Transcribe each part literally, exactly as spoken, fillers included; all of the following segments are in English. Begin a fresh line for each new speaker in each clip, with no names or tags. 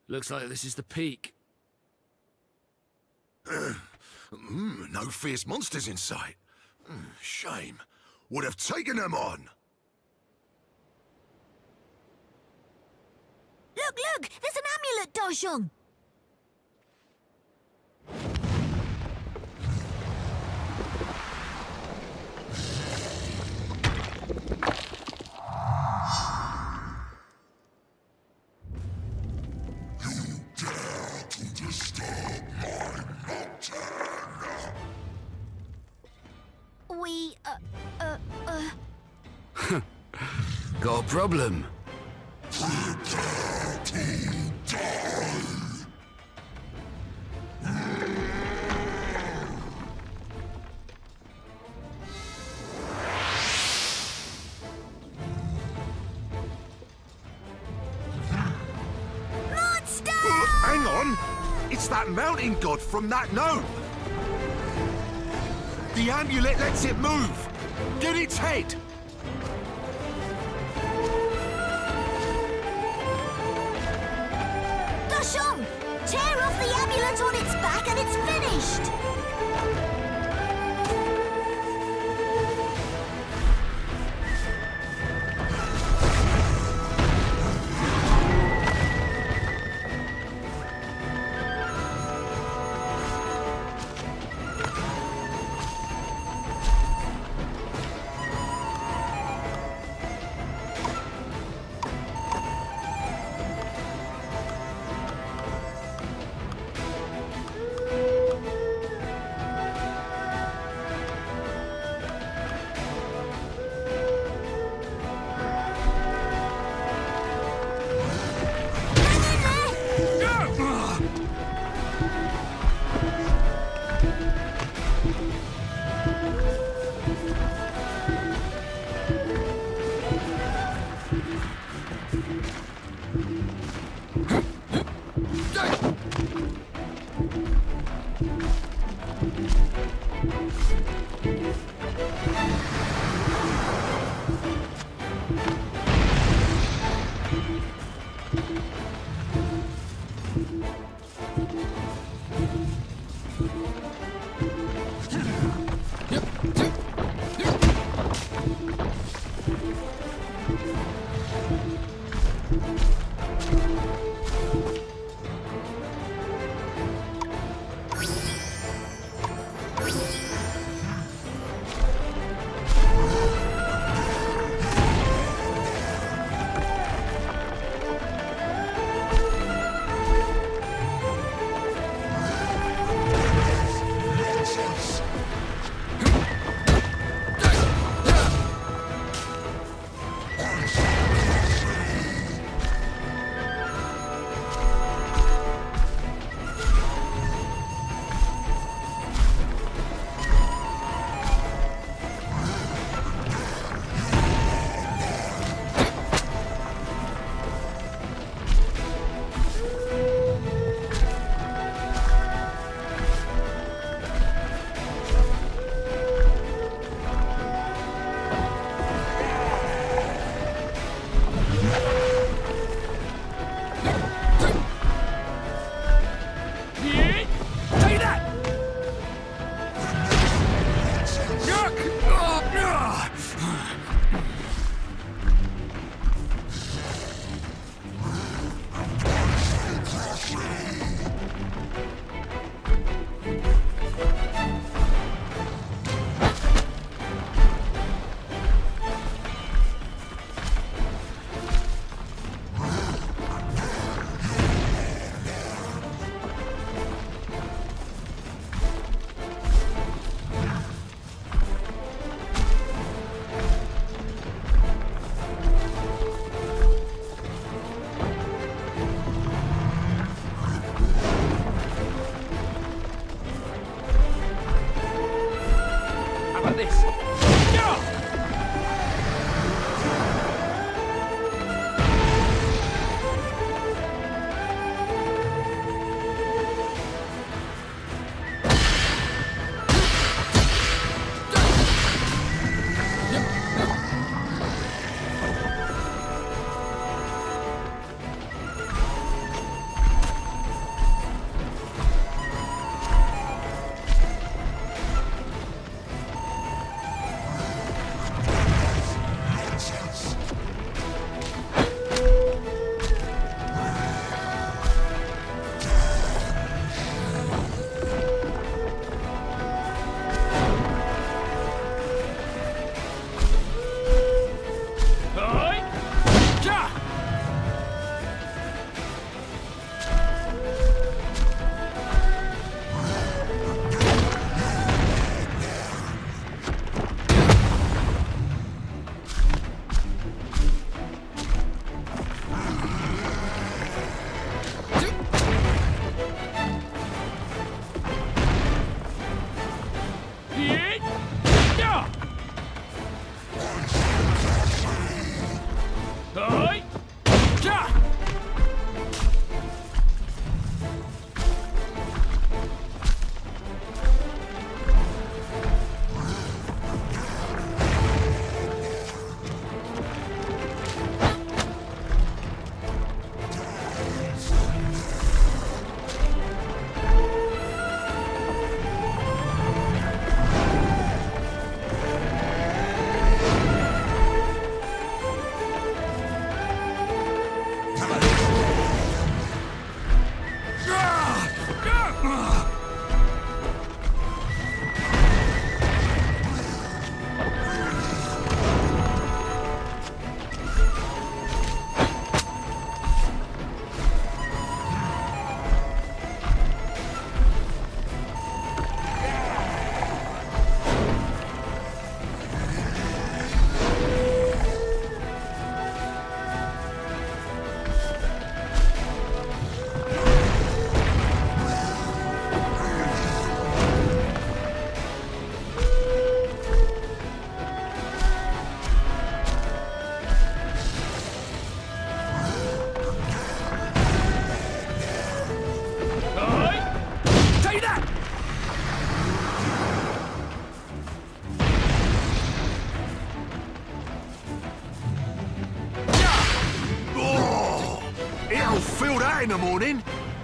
Looks like this is the peak.
mm, no fierce monsters in sight. Mm, shame. Would have taken them on.
Look, look! There's an amulet, Dojong! We, uh, uh, uh...
Got a problem?
Prepare to die!
Monster!
Oh, hang on! It's that mountain god from that gnome! The amulet lets it move! Get its head!
Dojong! Tear off the amulet on its back and it's finished!
Feel that in the morning.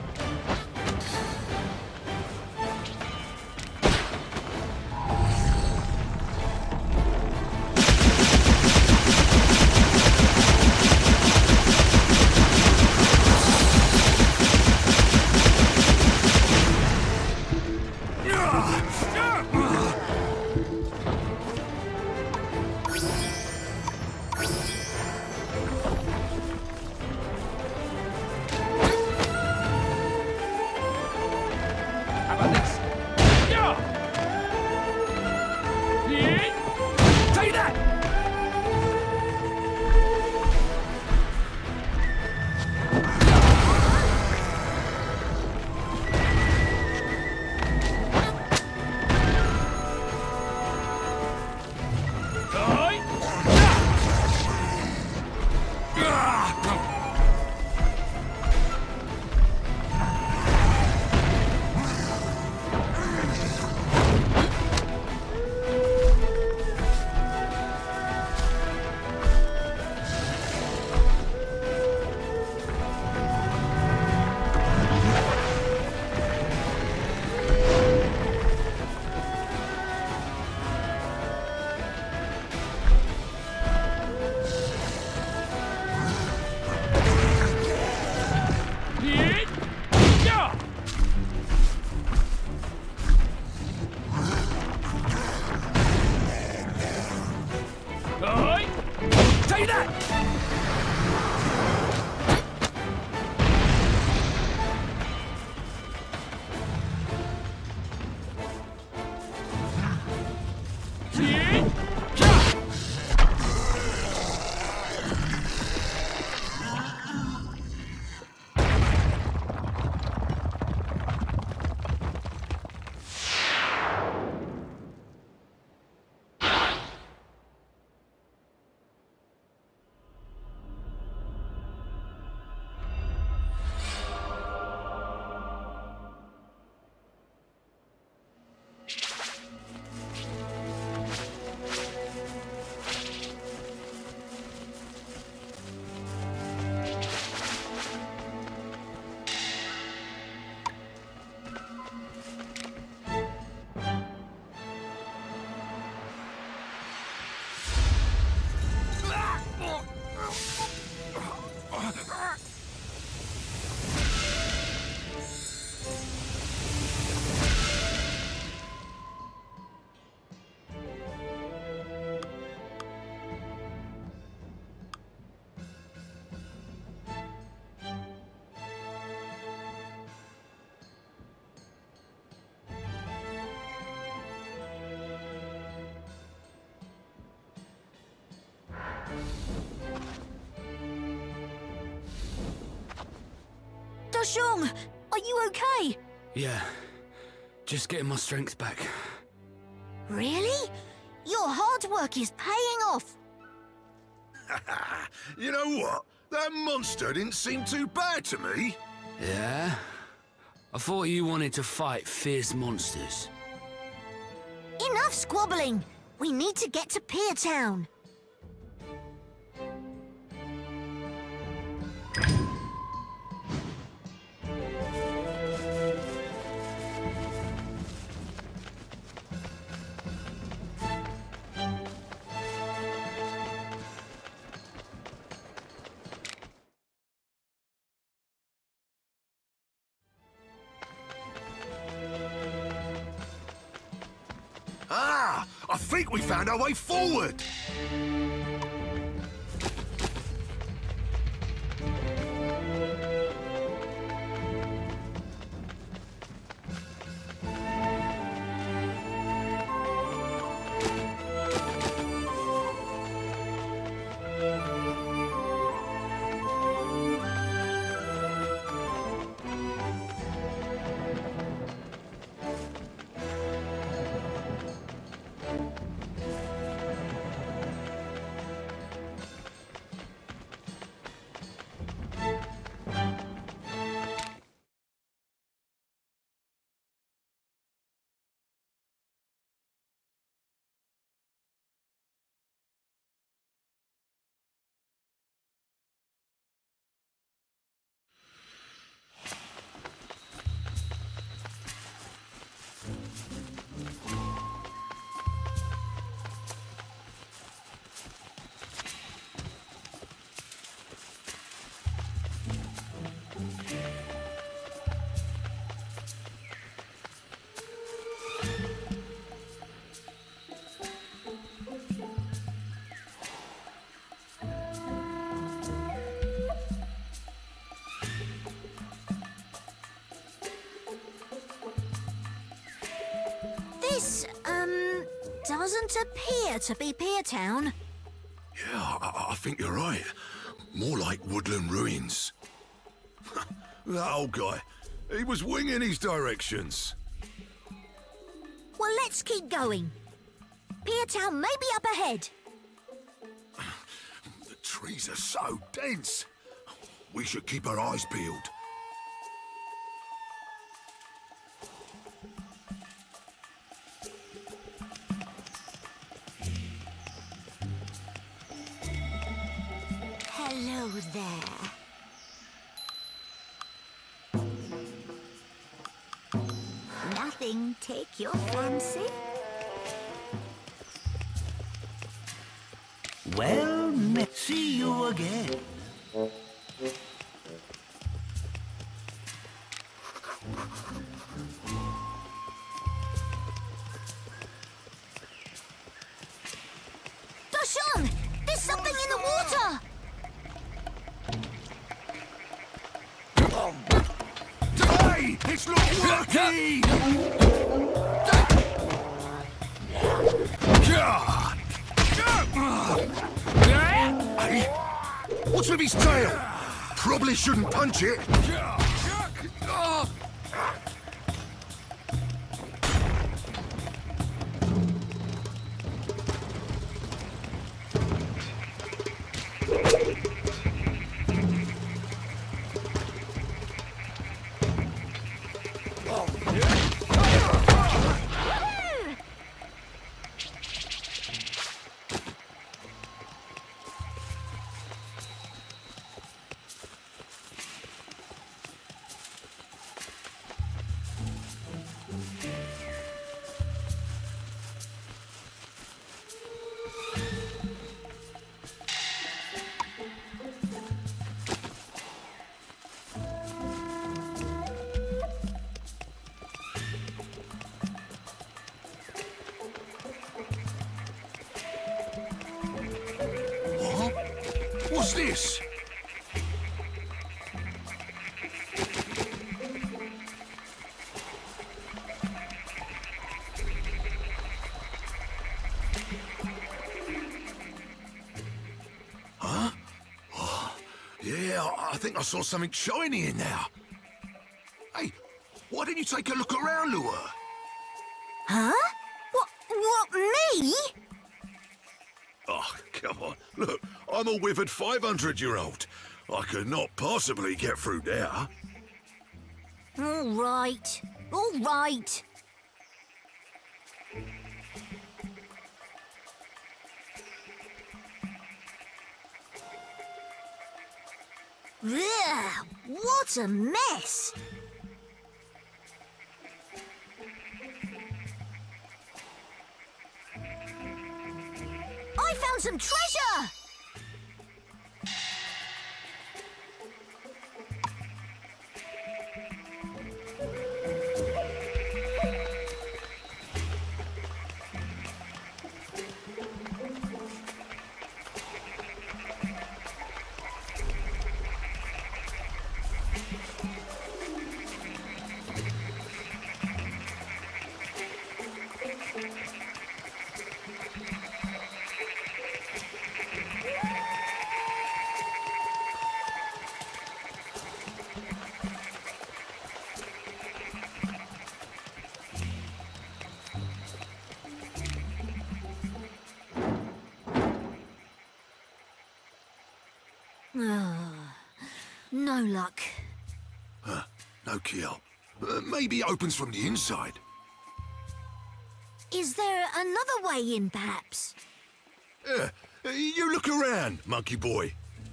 Shung, are you okay?
Yeah, just getting my strength back.
Really? Your hard work is paying off.
You know what? That monster didn't seem too bad to me.
Yeah? I thought you wanted to fight fierce monsters.
Enough squabbling. We need to get to Pier Town.
I think we found our way forward.
This, um, doesn't appear to be Pier Town.
Yeah, I, I think you're right. More like woodland ruins. That old guy, he was winging his directions.
Well, let's keep going. Pier Town may be up ahead.
The trees are so dense. We should keep our eyes peeled.
Hello there. Nothing take your fancy?
Well met. See you again.
Dashun! There's something in the water!
Hey, it's not working! Hey, what's with his tail? Probably shouldn't punch it. What's this? Huh? Oh, yeah, I think I saw something shiny in there. Hey, why didn't you take a look around, Lua?
Huh? What, what, me?
Oh, come on. Look, I'm a withered five hundred year old. I could not possibly get through there.
All right, all right. Ugh, what a mess! I found some treasure! No luck.
Huh, no keyhole. Uh, maybe it opens from the inside.
Is there another way in, perhaps?
Yeah, uh, you look around, monkey boy.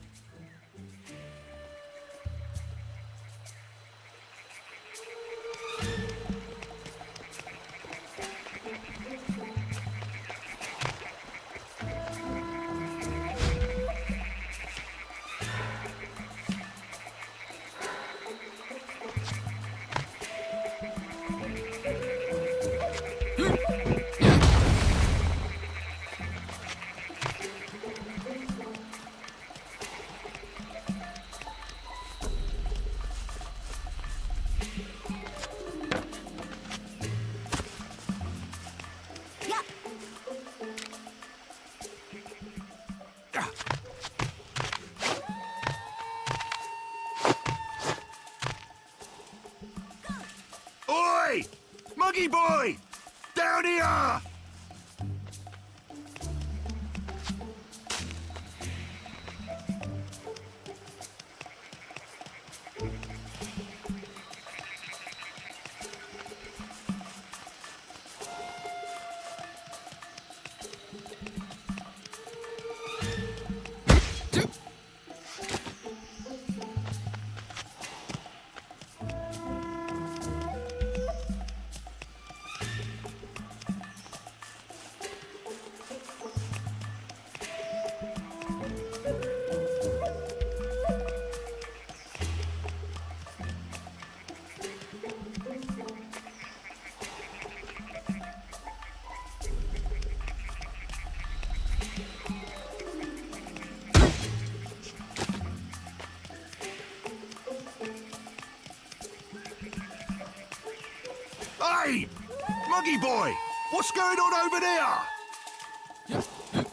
Oi! Monkey boy! Down here! Hey! Monkey boy! What's going on over there?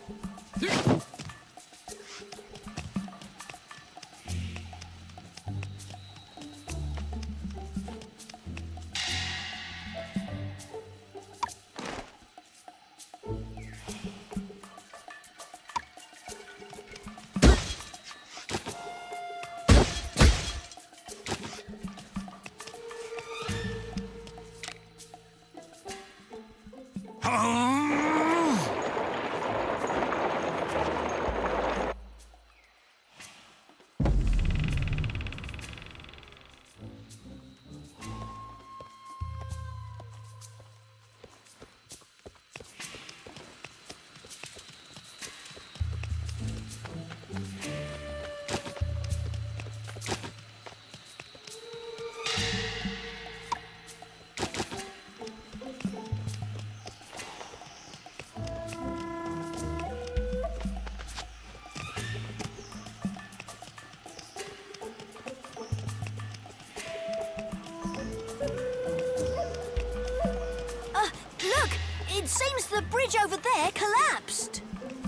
It seems the bridge over there collapsed.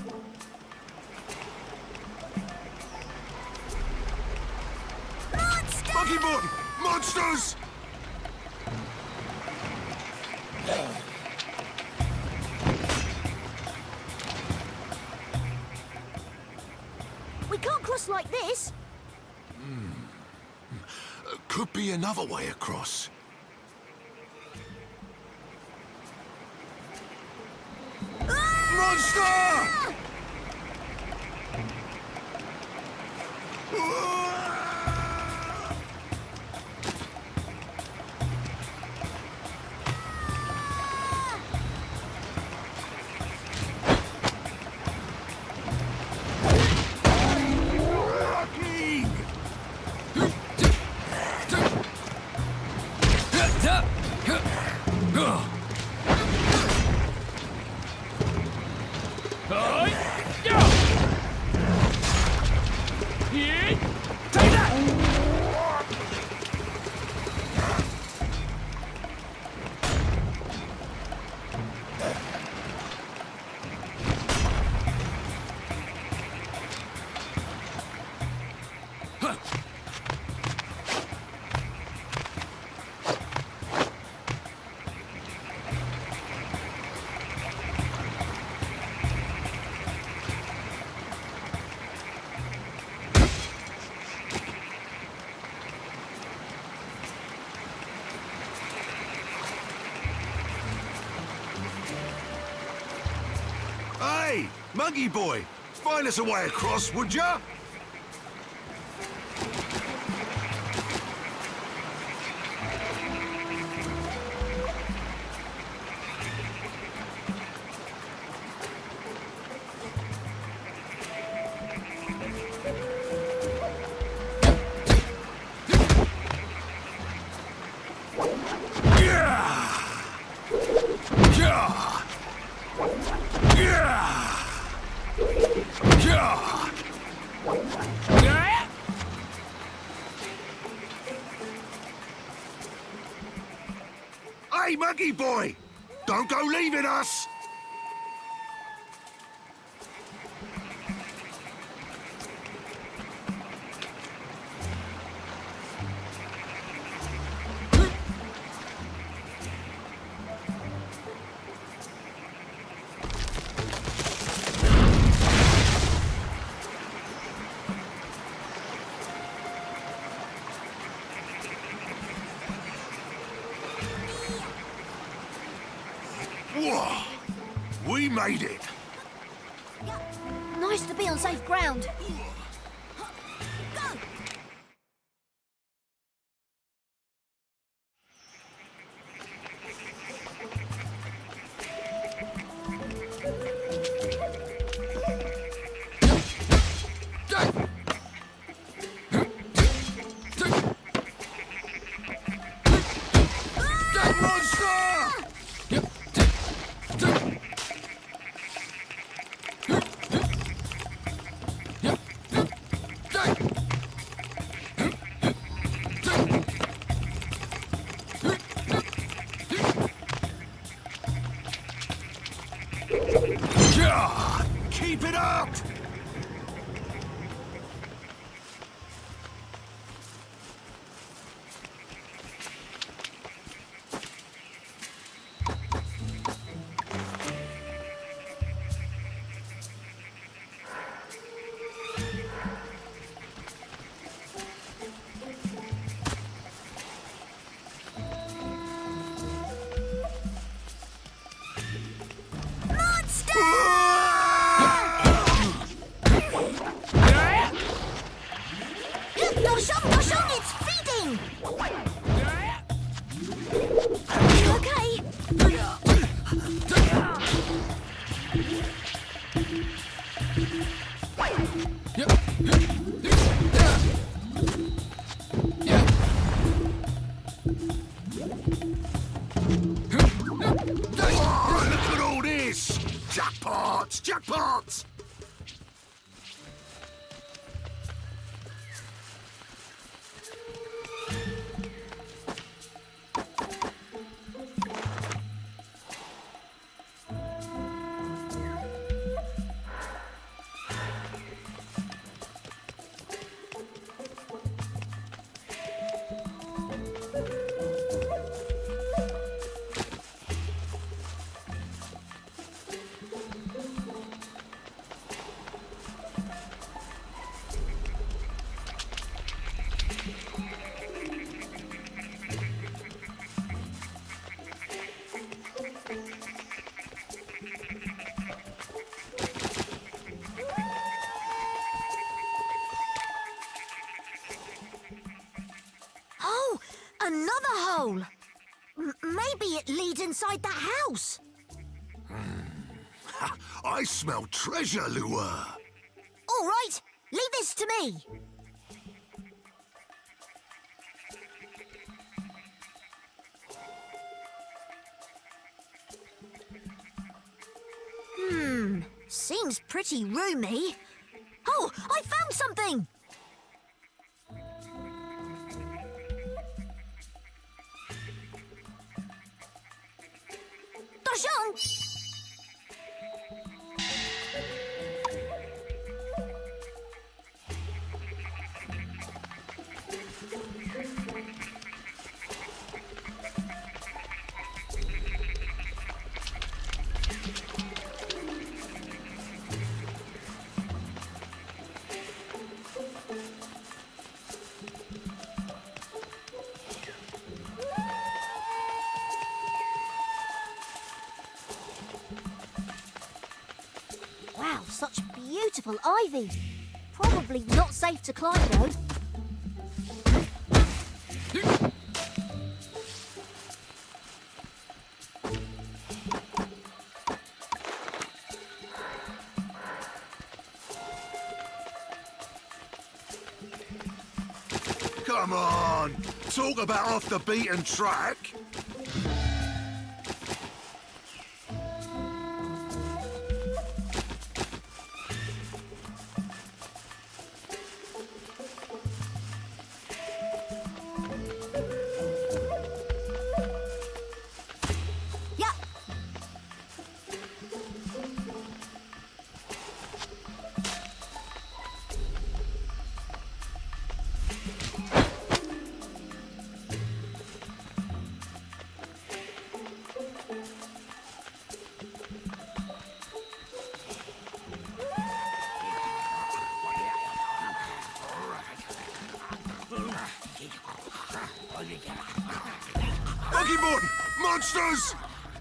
Monster!
Monkey boy! Monsters!
We can't cross like this.
Hmm. Uh, could be another way across. Monster! Hey, monkey boy, find us a way across, would ya? Hey, monkey boy! Don't go leaving us! Whoa! We made it!
Nice to be on safe ground. Go!
Keep it up! Oh, look at all this! Jackpots! Jackpots!
Another hole! M maybe it leads inside that house.
I smell treasure, Lure.
All right, leave this to me. Hmm, seems pretty roomy. Oh, I found something! Dashang! such beautiful ivy. Probably not safe to climb, though.
Come on! Talk about off the beaten track!
Yeah.
Pokemon! Monsters!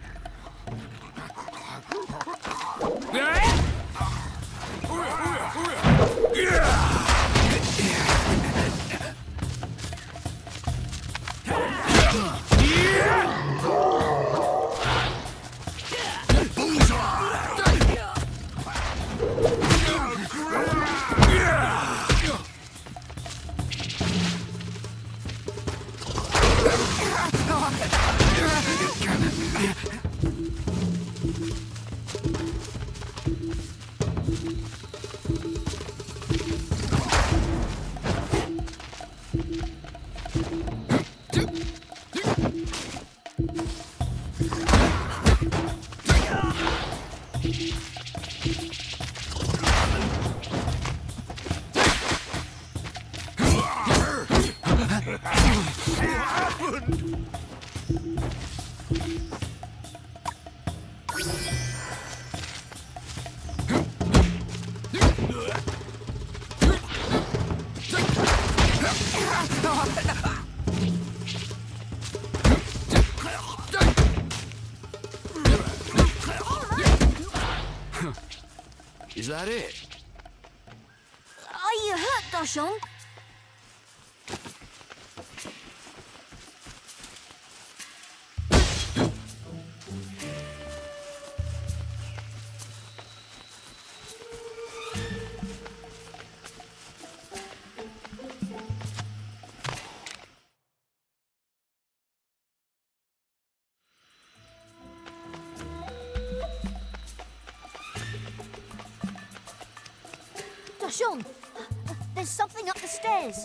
Is that it?
Are you hurt, Dachshund? Dachshund, there's something up the stairs.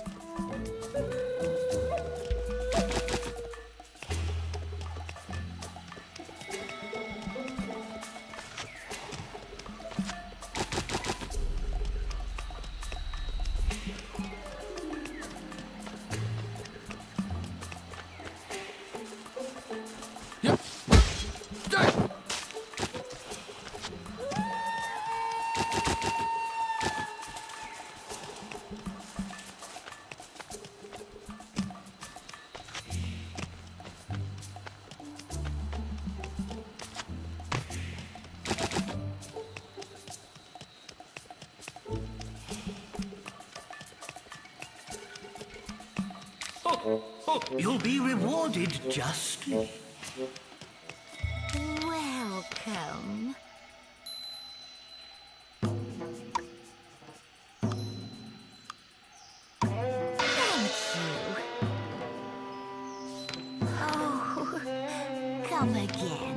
You'll be rewarded justly.
Welcome. Thank you. Oh, come again.